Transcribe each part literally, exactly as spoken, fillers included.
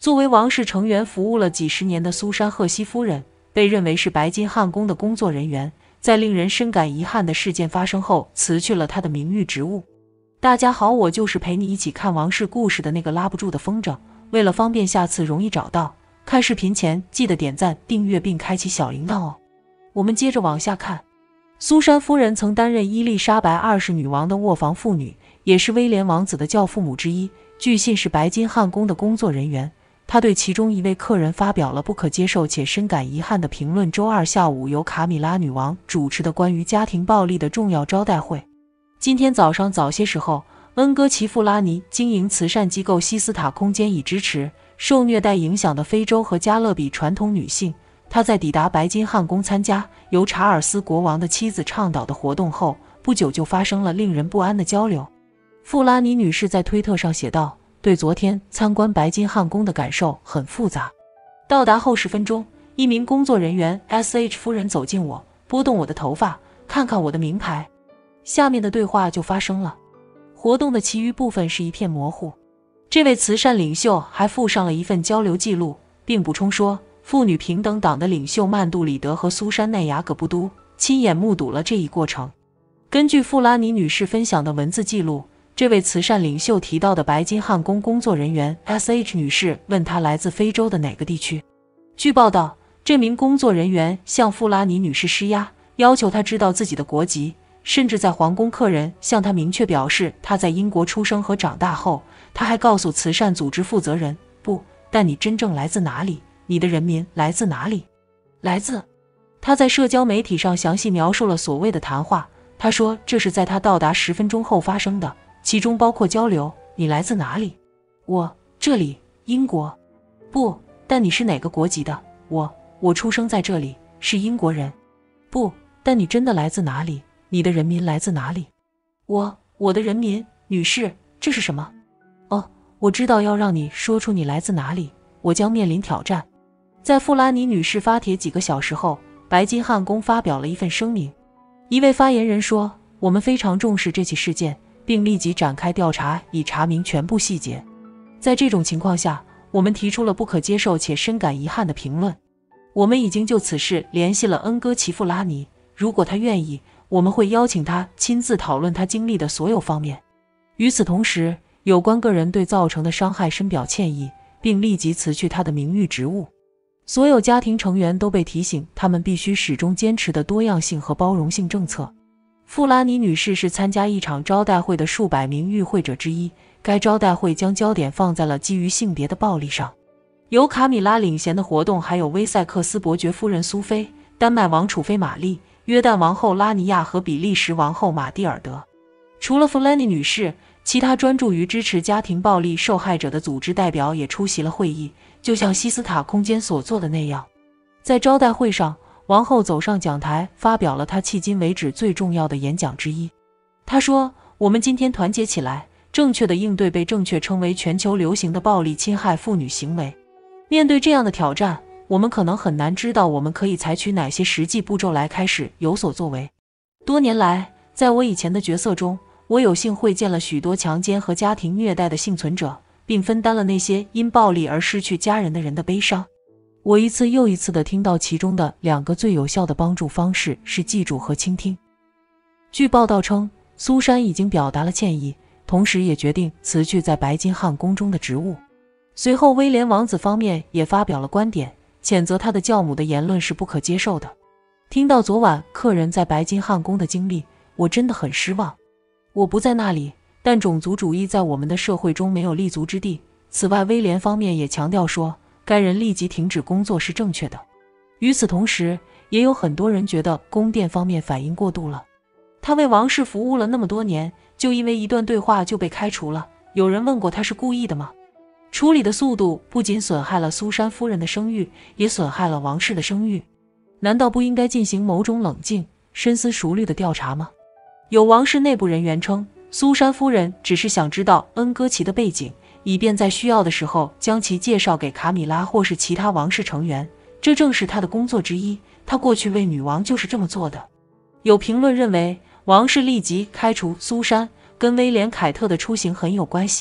作为王室成员服务了几十年的苏珊·赫西夫人，被认为是白金汉宫的工作人员，在令人深感遗憾的事件发生后，辞去了她的名誉职务。大家好，我就是陪你一起看王室故事的那个拉不住的风筝。为了方便下次容易找到，看视频前记得点赞、订阅并开启小铃铛哦。我们接着往下看。苏珊夫人曾担任伊丽莎白二世女王的卧房妇女，也是威廉王子的教父母之一，据信是白金汉宫的工作人员。她对其中一位客人发表了不可接受且深感遗憾的评论。周二下午由卡米拉女王主持的关于家庭暴力的重要招待会。今天早上早些时候，恩哥奇富拉尼经营慈善机构西斯塔空间，以支持受虐待影响的非洲和加勒比传统女性。他在抵达白金汉宫参加由查尔斯国王的妻子倡导的活动后，不久就发生了令人不安的交流。富拉尼女士在推特上写道，对昨天参观白金汉宫的感受很复杂。到达后十分钟，一名工作人员 S H 夫人走近我，拨动我的头发，看看我的名牌。下面的对话就发生了。活动的其余部分是一片模糊。这位慈善领袖还附上了一份交流记录，并补充说，妇女平等党的领袖曼杜里德和苏珊内雅葛布都亲眼目睹了这一过程。根据富拉尼女士分享的文字记录，这位慈善领袖提到的白金汉宫工作人员 S H 女士问她来自非洲的哪个地区。据报道，这名工作人员向富拉尼女士施压，要求她知道自己的国籍，甚至在皇宫客人向她明确表示她在英国出生和长大后，她还告诉慈善组织负责人，不，但你真正来自哪里？你的人民来自哪里？来自……他在社交媒体上详细描述了所谓的谈话。他说这是在他到达十分钟后发生的，其中包括交流。你来自哪里？我，这里，英国。不，但你是哪个国籍的？我，我出生在这里，是英国人。不，但你真的来自哪里？你的人民来自哪里？我，我的人民，女士，这是什么？哦，我知道要让你说出你来自哪里，我将面临挑战。在富拉尼女士发帖几个小时后，白金汉宫发表了一份声明。一位发言人说，我们非常重视这起事件，并立即展开调查以查明全部细节。在这种情况下，我们提出了不可接受且深感遗憾的评论。我们已经就此事联系了恩哥奇富拉尼，如果他愿意，我们会邀请他亲自讨论他经历的所有方面。与此同时，有关个人对造成的伤害深表歉意，并立即辞去他的名誉职务。所有家庭成员都被提醒，他们必须始终坚持的多样性和包容性政策。富拉尼女士是参加一场招待会的数百名与会者之一，该招待会将焦点放在了基于性别的暴力上。由卡米拉领衔的活动还有威塞克斯伯爵夫人苏菲、丹麦王储妃玛丽、约旦王后拉尼亚和比利时王后玛蒂尔德。除了富拉尼女士，其他专注于支持家庭暴力受害者的组织代表也出席了会议，就像西斯塔空间所做的那样。在招待会上，王后走上讲台，发表了她迄今为止最重要的演讲之一。她说，我们今天团结起来，正确的应对被正确称为全球流行的暴力侵害妇女行为。面对这样的挑战，我们可能很难知道我们可以采取哪些实际步骤来开始有所作为。多年来，在我以前的角色中，我有幸会见了许多强奸和家庭虐待的幸存者，并分担了那些因暴力而失去家人的人的悲伤。我一次又一次地听到其中的两个最有效的帮助方式是记住和倾听。据报道称，苏珊已经表达了歉意，同时也决定辞去在白金汉宫中的职务。随后威廉王子方面也发表了观点，谴责他的教母的言论是不可接受的。听到昨晚客人在白金汉宫的经历，我真的很失望。我不在那里，但种族主义在我们的社会中没有立足之地。此外，威廉方面也强调说，该人立即停止工作是正确的。与此同时，也有很多人觉得宫殿方面反应过度了。他为王室服务了那么多年，就因为一段对话就被开除了。有人问过他是故意的吗？处理的速度不仅损害了苏珊夫人的声誉，也损害了王室的声誉。难道不应该进行某种冷静、深思熟虑的调查吗？有王室内部人员称，苏珊夫人只是想知道恩哥奇的背景，以便在需要的时候将其介绍给卡米拉或是其他王室成员，这正是她的工作之一，她过去为女王就是这么做的。有评论认为，王室立即开除苏珊跟威廉凯特的出行很有关系，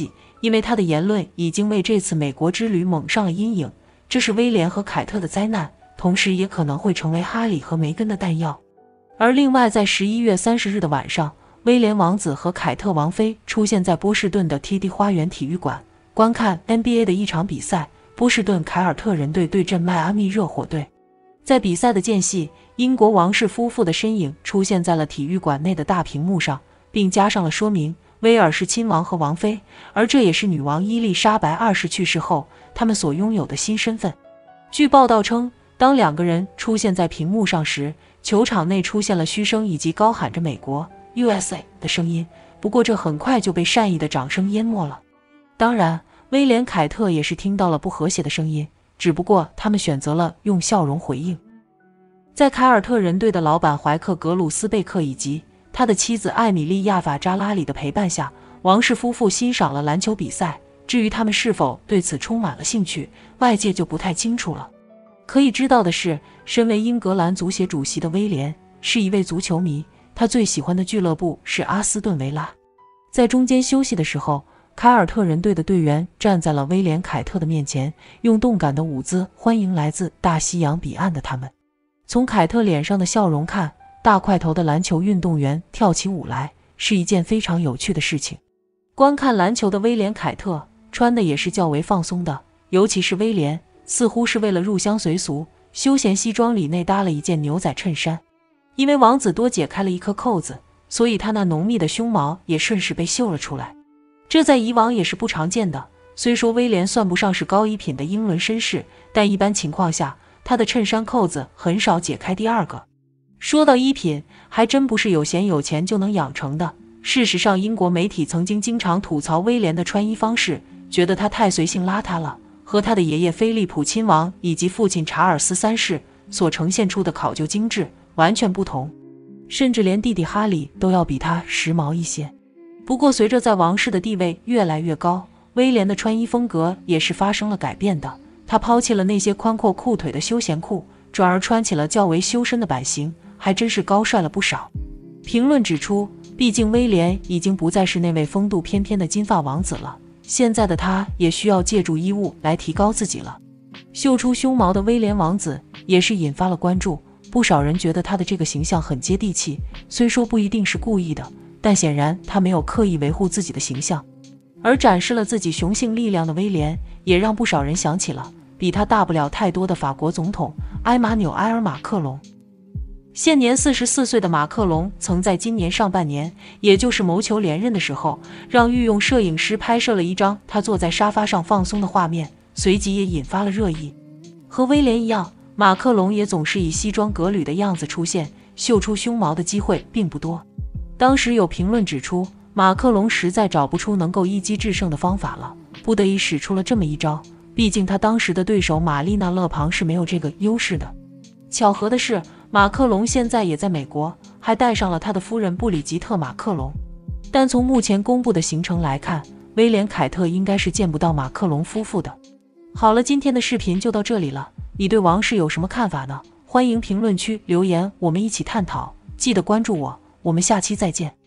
因为他的言论已经为这次美国之旅蒙上了阴影，这是威廉和凯特的灾难，同时也可能会成为哈里和梅根的弹药。而另外在十一月三十日的晚上，威廉王子和凯特王妃出现在波士顿的 T D 花园体育馆，观看 N B A 的一场比赛，波士顿凯尔特人队对阵迈阿密热火队。在比赛的间隙，英国王室夫妇的身影出现在了体育馆内的大屏幕上，并加上了说明，威尔士亲王和王妃，而这也是女王伊丽莎白二世去世后他们所拥有的新身份。据报道称，当两个人出现在屏幕上时，球场内出现了嘘声以及高喊着美国 U S A 的声音，不过这很快就被善意的掌声淹没了。当然，威廉凯特也是听到了不和谐的声音，只不过他们选择了用笑容回应。在凯尔特人队的老板怀克格鲁斯贝克以及他的妻子艾米莉亚法扎拉里的陪伴下，王室夫妇欣赏了篮球比赛。至于他们是否对此充满了兴趣，外界就不太清楚了。可以知道的是，身为英格兰足协主席的威廉是一位足球迷，他最喜欢的俱乐部是阿斯顿维拉。在中间休息的时候，凯尔特人队的队员站在了威廉凯特的面前，用动感的舞姿欢迎来自大西洋彼岸的他们。从凯特脸上的笑容看，大块头的篮球运动员跳起舞来是一件非常有趣的事情。观看篮球的威廉凯特穿的也是较为放松的，尤其是威廉似乎是为了入乡随俗，休闲西装里内搭了一件牛仔衬衫。因为王子多解开了一颗扣子，所以他那浓密的胸毛也顺势被秀了出来，这在以往也是不常见的。虽说威廉算不上是高一品的英伦绅士，但一般情况下他的衬衫扣子很少解开第二个。说到一品，还真不是有闲有钱就能养成的。事实上，英国媒体曾经经常吐槽威廉的穿衣方式，觉得他太随性邋遢了，和他的爷爷菲利普亲王以及父亲查尔斯三世所呈现出的考究精致完全不同，甚至连弟弟哈里都要比他时髦一些。不过随着在王室的地位越来越高，威廉的穿衣风格也是发生了改变的。他抛弃了那些宽阔裤腿的休闲裤，转而穿起了较为修身的版型，还真是高帅了不少。评论指出，毕竟威廉已经不再是那位风度翩翩的金发王子了，现在的他也需要借助衣物来提高自己了。秀出胸毛的威廉王子也是引发了关注，不少人觉得他的这个形象很接地气，虽说不一定是故意的，但显然他没有刻意维护自己的形象。而展示了自己雄性力量的威廉，也让不少人想起了比他大不了太多的法国总统埃马纽埃尔·马克龙。现年四十四岁的马克龙曾在今年上半年，也就是谋求连任的时候，让御用摄影师拍摄了一张他坐在沙发上放松的画面，随即也引发了热议。和威廉一样，马克龙也总是以西装革履的样子出现，秀出胸毛的机会并不多。当时有评论指出，马克龙实在找不出能够一击制胜的方法了，不得已使出了这么一招，毕竟他当时的对手玛丽娜·勒庞是没有这个优势的。巧合的是，马克龙现在也在美国，还带上了他的夫人布里吉特·马克龙。但从目前公布的行程来看，威廉凯特应该是见不到马克龙夫妇的。好了，今天的视频就到这里了，你对王室有什么看法呢？欢迎评论区留言，我们一起探讨。记得关注我，我们下期再见。